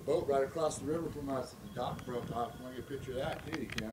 boat right across the river from us. The dock broke off. Want to get a picture of that too? You can.